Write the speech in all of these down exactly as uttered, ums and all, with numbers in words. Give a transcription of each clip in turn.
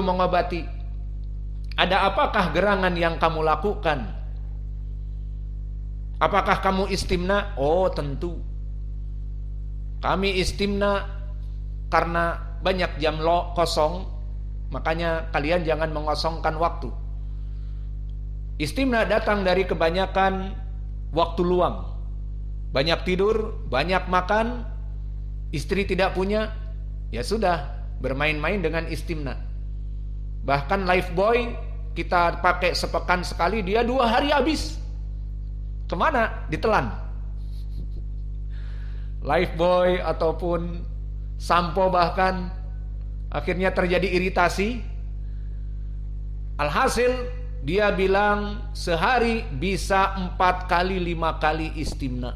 mengobati. Ada apakah gerangan yang kamu lakukan? Apakah kamu istimna? Oh, tentu. Kami istimna karena banyak jam lo kosong, makanya kalian jangan mengosongkan waktu. Istimna datang dari kebanyakan waktu luang. Banyak tidur, banyak makan, istri tidak punya, ya sudah, bermain-main dengan istimna. Bahkan lifebuoy kita pakai sepekan sekali, dia dua hari habis. Kemana? Ditelan. Lifebuoy ataupun sampo bahkan akhirnya terjadi iritasi. Alhasil dia bilang sehari bisa empat kali lima kali istimna.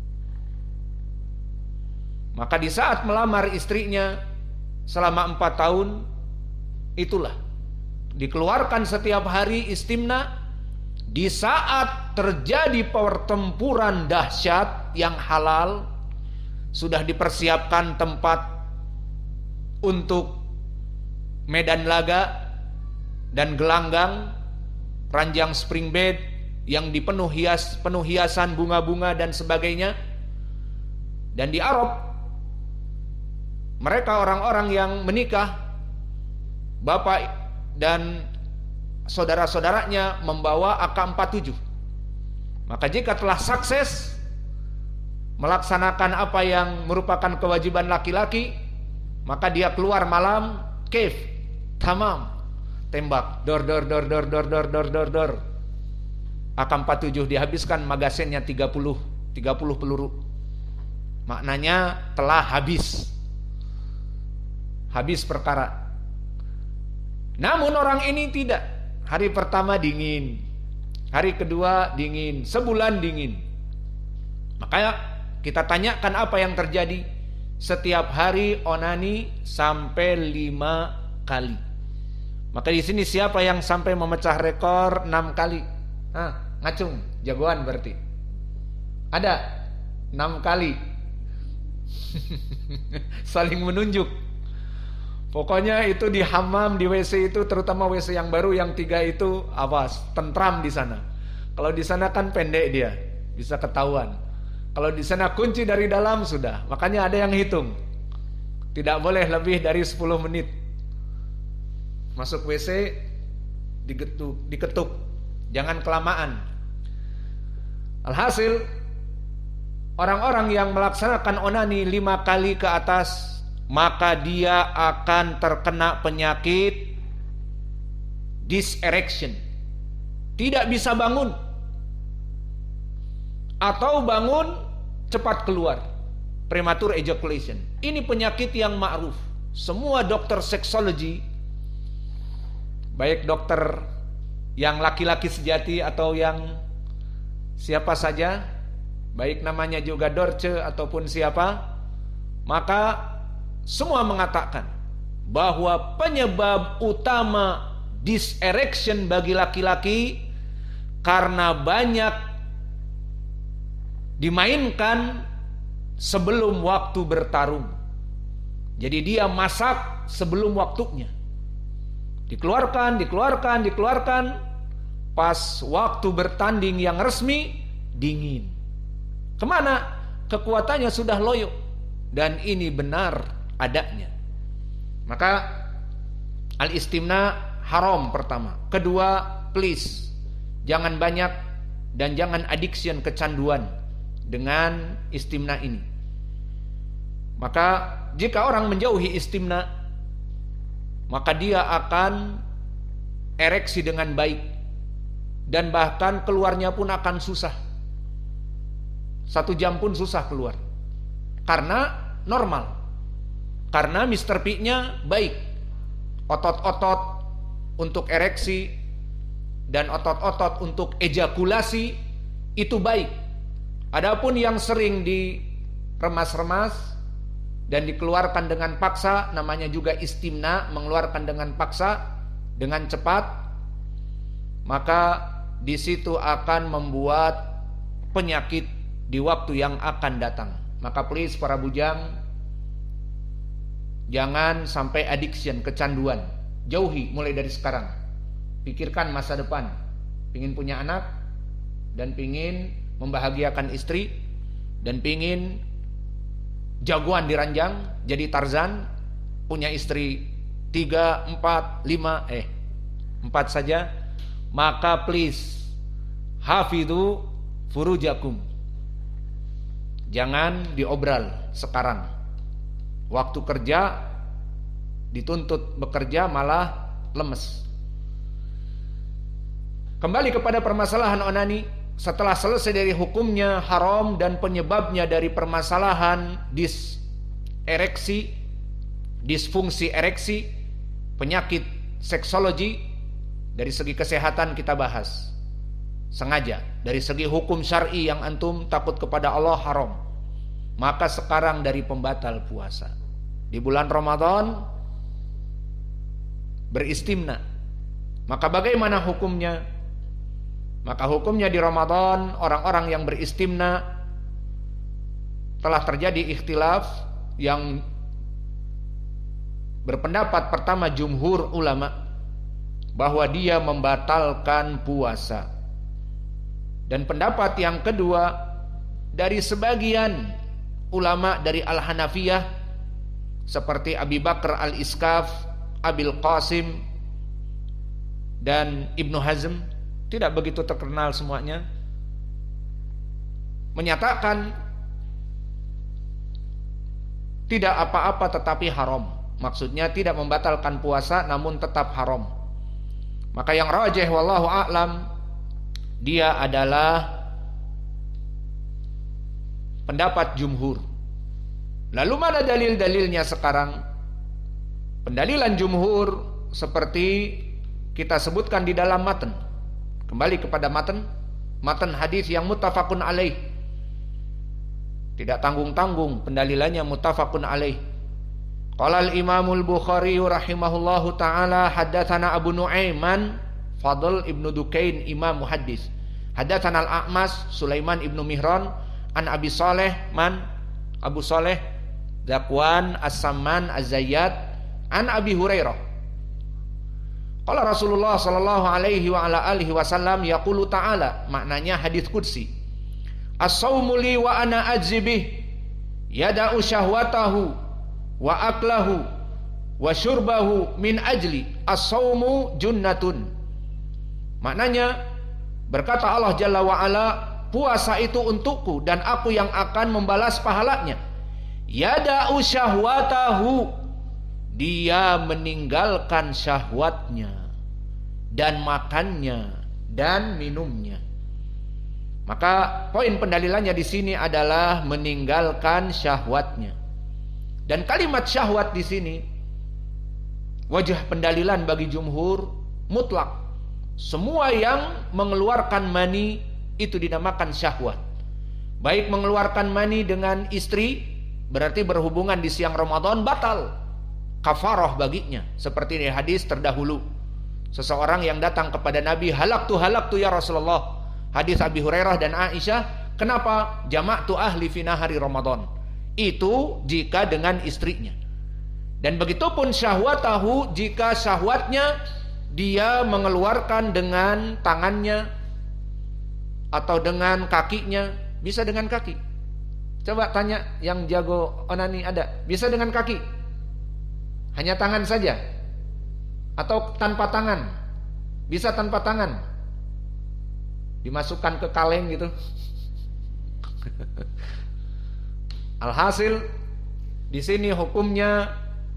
Maka di saat melamar istrinya selama empat tahun, itulah dikeluarkan setiap hari istimna. Di saat terjadi pertempuran dahsyat yang halal, sudah dipersiapkan tempat untuk medan laga dan gelanggang, ranjang spring bed yang dipenuh hias, penuh hiasan bunga-bunga dan sebagainya. Dan di Arab, mereka orang-orang yang menikah, bapak dan saudara-saudaranya membawa A K empat puluh tujuh. Maka jika telah sukses melaksanakan apa yang merupakan kewajiban laki-laki, maka dia keluar malam, cave, tamam, tembak, dor dor dor dor dor dor dor dor dor. A K empat puluh tujuh dihabiskan, magasinnya tiga puluh peluru. Maknanya telah habis. Habis perkara. Namun orang ini tidak. Hari pertama dingin, hari kedua dingin, sebulan dingin. Makanya kita tanyakan apa yang terjadi. Setiap hari onani sampai lima kali. Maka di sini siapa yang sampai memecah rekor enam kali? Hah, ngacung, jagoan berarti. Ada enam kali. Saling menunjuk. Pokoknya itu di hammam, di W C itu, terutama W C yang baru yang tiga itu, awas, tentram di sana. Kalau di sana kan pendek dia, bisa ketahuan. Kalau di sana kunci dari dalam sudah, makanya ada yang hitung. Tidak boleh lebih dari sepuluh menit. Masuk W C, diketuk, diketuk, jangan kelamaan. Alhasil, orang-orang yang melaksanakan onani lima kali ke atas, maka dia akan terkena penyakit dyserection, tidak bisa bangun, atau bangun cepat keluar, premature ejaculation. Ini penyakit yang ma'ruf. Semua dokter seksologi, baik dokter yang laki-laki sejati atau yang siapa saja, baik namanya juga Dorce ataupun siapa, maka semua mengatakan bahwa penyebab utama dyserection bagi laki-laki karena banyak dimainkan sebelum waktu bertarung. Jadi dia masak sebelum waktunya. Dikeluarkan, dikeluarkan, dikeluarkan. Pas waktu bertanding yang resmi, dingin. Kemana? Kekuatannya sudah loyo. Dan ini benar adanya. Maka al-istimna haram pertama. Kedua, please jangan banyak dan jangan addiction, kecanduan dengan istimna ini. Maka jika orang menjauhi istimna, maka dia akan ereksi dengan baik, dan bahkan keluarnya pun akan susah. Satu jam pun susah keluar, karena normal. Karena Mister P-nya baik. Otot-otot untuk ereksi dan otot-otot untuk ejakulasi itu baik. Adapun yang sering diremas-remas dan dikeluarkan dengan paksa, namanya juga istimna, mengeluarkan dengan paksa, dengan cepat, maka di situ akan membuat penyakit di waktu yang akan datang. Maka please para bujang, jangan sampai addiction, kecanduan. jauhi mulai dari sekarang. Pikirkan masa depan, pingin punya anak dan pingin membahagiakan istri dan pingin jagoan di ranjang, jadi Tarzan, punya istri tiga, empat, lima, eh empat saja. Maka please hafidhu furujakum, jangan diobral sekarang. Waktu kerja dituntut bekerja malah lemes. Kembali kepada permasalahan onani, setelah selesai dari hukumnya haram dan penyebabnya dari permasalahan dis ereksi, disfungsi ereksi, penyakit seksologi, dari segi kesehatan kita bahas sengaja. Dari segi hukum syar'i yang antum takut kepada Allah haram. Maka sekarang dari pembatal puasa di bulan Ramadan beristimna. Maka bagaimana hukumnya? Maka hukumnya di Ramadan orang-orang yang beristimna telah terjadi ikhtilaf yang berpendapat pertama jumhur ulama bahwa dia membatalkan puasa. Dan pendapat yang kedua dari sebagian ulama dari Al-Hanafiyah seperti Abi Bakar Al-Iskaf, Abil Qasim dan Ibnu Hazm, tidak begitu terkenal semuanya, menyatakan tidak apa-apa tetapi haram. Maksudnya tidak membatalkan puasa namun tetap haram. Maka yang rajih wallahu a'lam, dia adalah pendapat jumhur. Lalu mana dalil-dalilnya sekarang? Pendalilan jumhur seperti kita sebutkan di dalam matan. Kembali kepada matan, matan hadis yang muttafaqun alaih. Tidak tanggung-tanggung, pendalilannya muttafaqun alaih. Qala al-Imam al-Bukhari rahimahullahu taala haddatsana Abu Nuaiman Fadl ibnu Dukain imam muhaddis. Haddatsana al-A'mas Sulaiman ibnu Mihran an Abi Saleh man Abu Saleh Zakwan As-Samman Az-Zayyad an Abi Hurairah. Qala Rasulullah sallallahu alaihi wa ala alihi wasallam yaqulu ta'ala, maknanya hadis qudsi. As-saumu li wa ana ajzibih yada'u syahwatahu wa aklahu wa syurbahu min ajli as-saumu junnatun. Maknanya berkata Allah Jalla wa ala, puasa itu untukku dan aku yang akan membalas pahalanya. Yada'u syahwatahu, dia meninggalkan syahwatnya dan makannya dan minumnya. Maka poin pendalilannya di sini adalah meninggalkan syahwatnya. Dan kalimat syahwat di sini wajah pendalilan bagi jumhur mutlak. Semua yang mengeluarkan mani itu dinamakan syahwat. Baik mengeluarkan mani dengan istri, berarti berhubungan di siang Ramadan batal, kafarah baginya. Seperti di hadis terdahulu, seseorang yang datang kepada Nabi, halaktu halaktu ya Rasulullah. Hadis Abi Hurairah dan Aisyah, kenapa? Jama'tu ahli fi nahari Ramadan. Itu jika dengan istrinya. Dan begitupun syahwatahu, jika syahwatnya dia mengeluarkan dengan tangannya atau dengan kakinya. Bisa dengan kaki. Coba tanya yang jago onani ada, bisa dengan kaki? Hanya tangan saja? Atau tanpa tangan? Bisa tanpa tangan? Dimasukkan ke kaleng gitu. Alhasil di sini hukumnya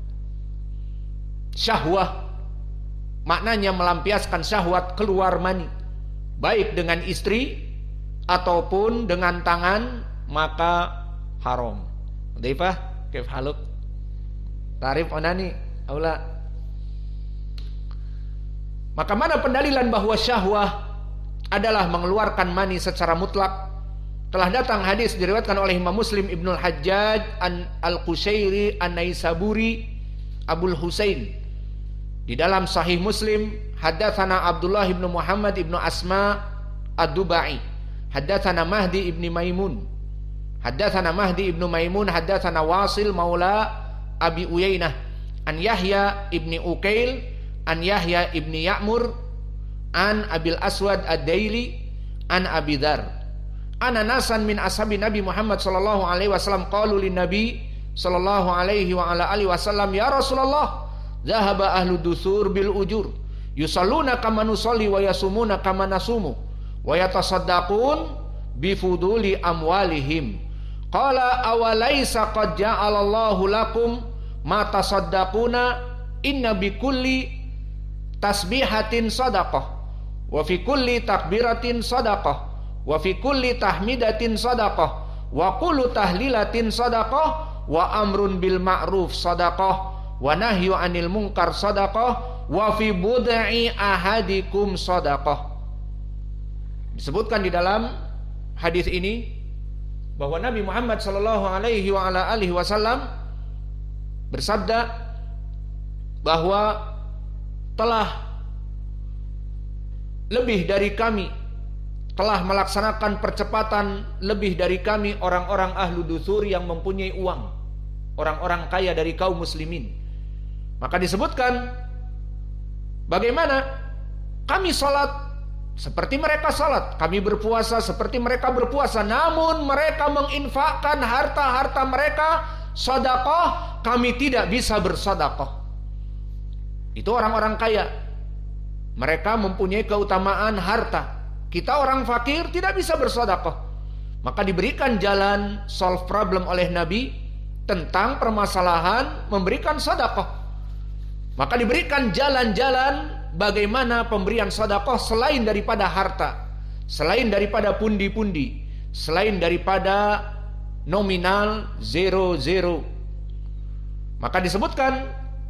syahwah, maknanya melampiaskan syahwat keluar mani, baik dengan istri ataupun dengan tangan, maka haram. Daifah, kaif haluk? Tarif onani aula. Maka mana pendalilan bahwa syahwah adalah mengeluarkan mani secara mutlak? Telah datang hadis diriwayatkan oleh Imam Muslim, Ibnu Al-Hajjaj, Al-Qushairi, An-Naisaburi, Abul Husain. Di dalam Sahih Muslim, haddatsana Abdullah ibnu Muhammad ibnu Asma Ad-Dubai, haddatsana Mahdi ibni Maimun, haddatsana Mahdi ibnu Maimun, haddatsana Wasil maula Abi Uyainah, an Yahya ibni Ukail, an Yahya ibni Ya'mur an Abil Aswad ad-Daili an Abi Dzar ana nasan min ashabi Nabi Muhammad sallallahu alaihi wasallam qalu lin Nabi sallallahu alaihi wa ala alihi wasallam ya Rasulullah dhahaba ahlu dusur bil ujur yusalluna kama nusalli wa yasumuna kama nasumu wa yatasaddaqun bi fuduli amwalihim qala awalaysa qad ja'alallahu lakum ma tasaddaquna inna bi kulli tasbihatin sadaqah wa fi kulli takbiratin sadaqah wa fi kulli tahmidatin sadaqah wa kullu tahlilatin sadaqah wa amrun bil ma'ruf sadaqah wa nahyu anil munkar sadaqah wa fi bud'i ahadikum sadaqah. Disebutkan di dalam hadis ini bahwa Nabi Muhammad sallallahu alaihi wa ala alihi wasallam bersabda bahwa telah lebih dari kami telah melaksanakan percepatan lebih dari kami orang-orang ahlu dusur yang mempunyai uang, orang-orang kaya dari kaum muslimin. Maka disebutkan bagaimana kami salat seperti mereka salat, kami berpuasa seperti mereka berpuasa, namun mereka menginfakkan harta-harta mereka sedekah, kami tidak bisa bersedekah. Itu orang-orang kaya, mereka mempunyai keutamaan harta. Kita orang fakir tidak bisa bersedekah. Maka diberikan jalan solve problem oleh Nabi tentang permasalahan memberikan sedekah. Maka diberikan jalan-jalan bagaimana pemberian sedekah selain daripada harta, selain daripada pundi-pundi, selain daripada nominal zero zero. Maka disebutkan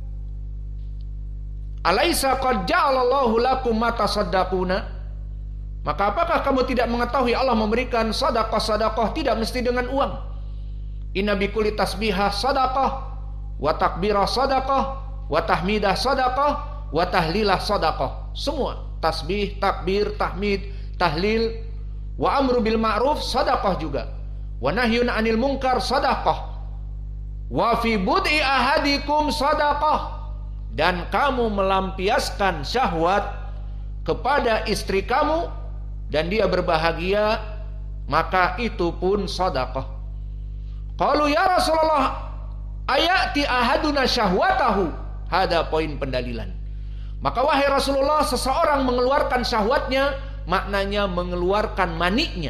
alaisa qad ja'alallahu lakum ma tasaddaquna. Maka apakah kamu tidak mengetahui Allah memberikan sedekah-sedekah tidak mesti dengan uang? Inna bi kulli tasbihah sedekah wa takbirah sedekah wa tahmidah sedekah wa tahlilah sedekah. Semua tasbih, takbir, tahmid, tahlil, wa amru bil ma'ruf sedekah juga. Wa nahyun 'anil munkar sedekah. Wa fi bud'i ahadikum sedekah. Dan kamu melampiaskan syahwat kepada istri kamu dan dia berbahagia, maka itu pun sedekah. Qalu ya Rasulullah ayati ahaduna syahwatahu. Ada poin pendalilan. Maka wahai Rasulullah, seseorang mengeluarkan syahwatnya maknanya mengeluarkan maniknya.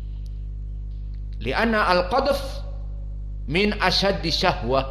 Li'anna al-qadf min asyaddi syahwah.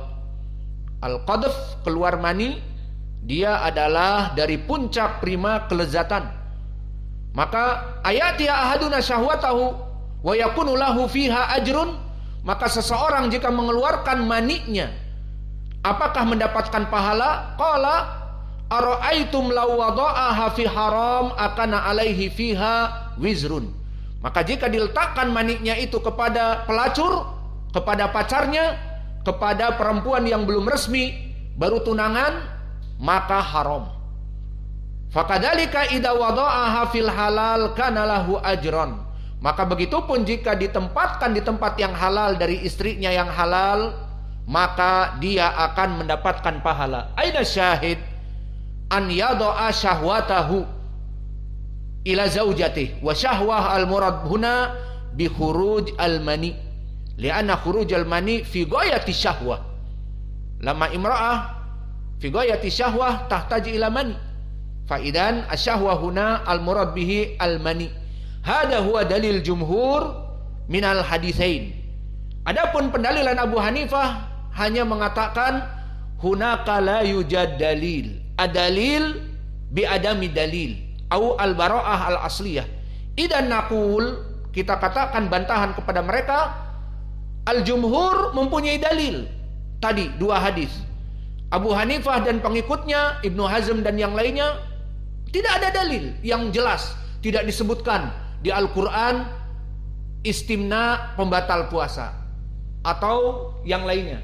Al-qadf keluar mani, dia adalah dari puncak prima kelezatan. Maka ayati ahaduna syahwatahu wa yakunu lahu fiha ajrun. Maka seseorang jika mengeluarkan maniknya, apakah mendapatkan pahala? Qala ara'aitum law wada'aha fi haram akana alaihi fiha wizrun. Maka jika diletakkan maniknya itu kepada pelacur, kepada pacarnya, kepada perempuan yang belum resmi, baru tunangan, maka haram. Fakadzalika idza wada'aha fil halal kana lahu ajran. Maka begitupun jika ditempatkan di tempat yang halal dari istrinya yang halal, maka dia akan mendapatkan pahala. Aina syahid an yada'a syahwatahu ila zaujatihi wa syahwah al murad huna bi khuruj al mani li'anna khuruj al mani fi ghayati syahwah. Lama imra'ah fi ghayati syahwah tahtaj ila mani. Faidan asyahwa huna al murad bihi al mani. Hada huwa dalil jumhur minal haditsain. Adapun pendalilan Abu Hanifah hanya mengatakan hunaka la yujad dalil. Adalil bi adami dalil au al bara'ah al asliyah. Idan naqul, kita katakan bantahan kepada mereka, al jumhur mempunyai dalil. Tadi dua hadis. Abu Hanifah dan pengikutnya, Ibnu Hazm dan yang lainnya, tidak ada dalil yang jelas, tidak disebutkan di Al-Quran istimna pembatal puasa atau yang lainnya.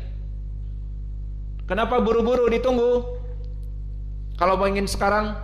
Kenapa buru-buru ditunggu? Kalau mau ingin sekarang,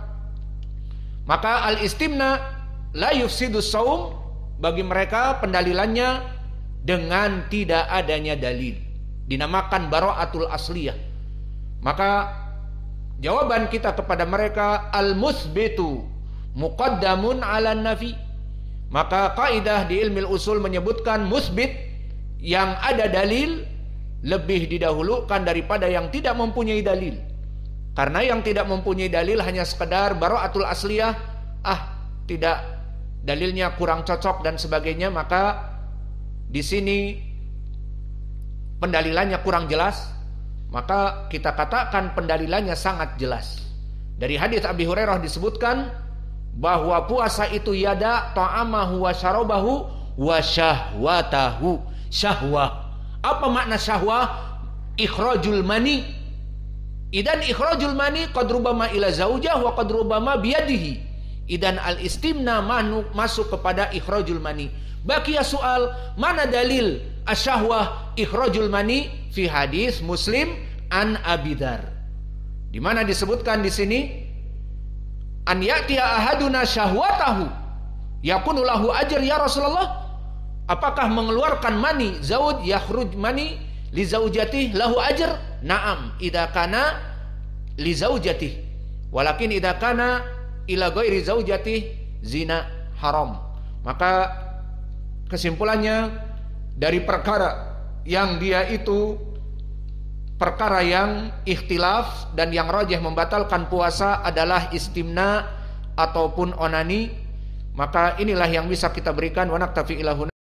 maka al-istimna la yufsidus saum, bagi mereka pendalilannya dengan tidak adanya dalil, dinamakan bara'atul asliyah. Maka jawaban kita kepada mereka, al-musbitu muqaddamun 'ala nafi. Maka kaidah di ilmu usul menyebutkan musbit, yang ada dalil, lebih didahulukan daripada yang tidak mempunyai dalil. Karena yang tidak mempunyai dalil hanya sekedar bara'atul asliyah, ah tidak, dalilnya kurang cocok dan sebagainya, maka di sini pendalilannya kurang jelas, maka kita katakan pendalilannya sangat jelas. Dari hadis Abi Hurairah disebutkan bahwa puasa itu yada ta'amahu wa syarabahu wa syahwatahu. Syahwah, apa makna syahwah? Ikhrajul mani. Idan ikhrajul mani qad rubama ila zaujah wa qad rubama biyadihi. Idan al-istimna masuk kepada ikhrajul mani. Baqiya soal, mana dalil asyahwah ikhrajul mani fi hadis Muslim an Abi Dzar, di mana disebutkan di sini an ya'tiya ahaduna syahwatahu yakunu lahu ajr ya Rasulullah. Apakah mengeluarkan mani zauj yakhruj mani li zaujatih lahu ajr? Naam, idza kana li zaujatih, walakin idza kana ila ghairi zaujatih zina haram. Maka kesimpulannya, dari perkara yang dia itu perkara yang ikhtilaf dan yang rajih membatalkan puasa adalah istimna ataupun onani, maka inilah yang bisa kita berikan. Wa naktafi ilahuna.